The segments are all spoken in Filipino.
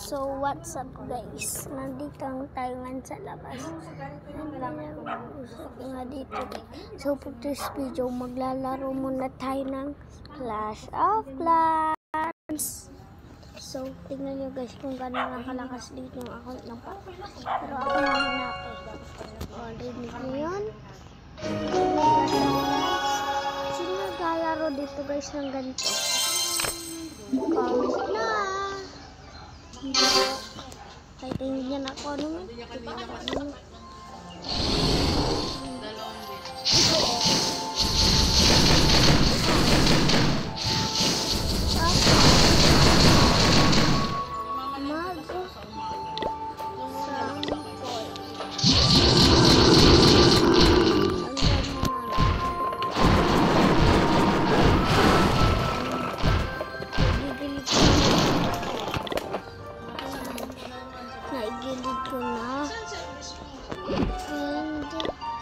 So, what's up guys? Nandito tayo ngayon sa labas. Usap nga dito. So, for this video, maglalaro muna tayo ng Clash of Clans. So, tingnan nyo guys kung gano'n kalakas dito yung account ng papa. Pero ako nahanapin. O, rinig nyo yun? Sino naglalaro dito guys ng ganito? Comment na! Kahit hindi niya ako naman. Naigilid ko na. And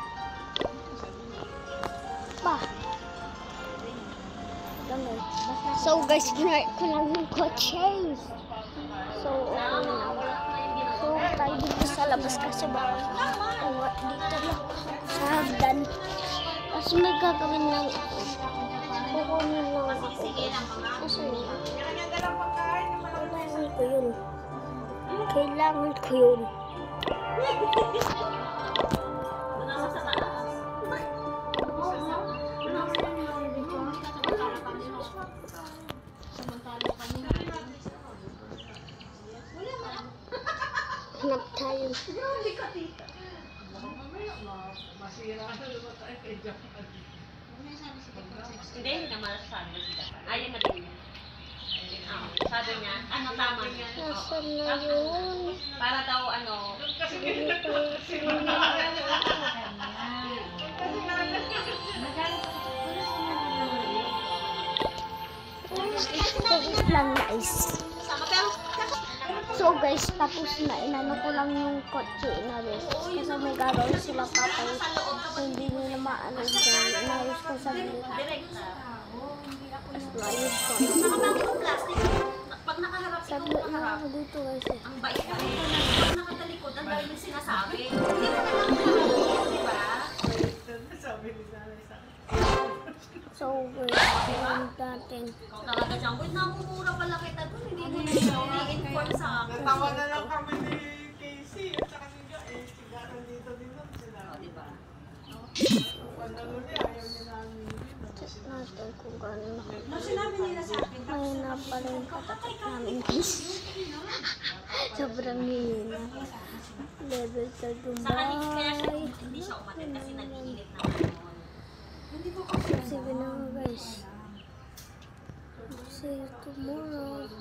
so guys, ginart ko lang yung kotse. So okay na. So tayo dito sa labas kasi baka dito lang sa hagdan. Tapos may gagawin lang ako. Kukunin lang ako. Kasi kailangan ko yun. Kailangan ko yun. Hanap tayo. Hindi naman sabi siya. Ayaw na din. Sabi niya, ano tama niya? Nasaan na yun? Para daw ano. Lang guys. So guys, tapos na inano ko lang yung kotse inalis. Kasi may gagawin sila papay. So hindi nila maano dyan. Inayos ko sa gilid. Tapos maayos ko. Pag nakaharap ito, Sabit na ako dito guys. ang bait ka rin. Pag nakatalikod, ang dami yung sinasabi. Hindi ka nalang nakakalimutan, di ba? So guys, tingnan natin. Talaga siyang, wait, namumura pala kita doon. Hindi mo i-inform sa akin. Tawa na lang kami ni Casey at saka si Ga. Siga nandito din nun sila. O, di ba? Panalo niya, ayaw niya namin din. Check natin kung gano'n ako. No, sinabi nila sa akin. Ngayon na pala yung katatak namin guys. Sobrang hihina. Level 3 Saka kaya siya, Dubai. hindi siya umatid kasi nag-iinit na ngayon. Hindi ko kasi. Sige na nga guys. See you tomorrow.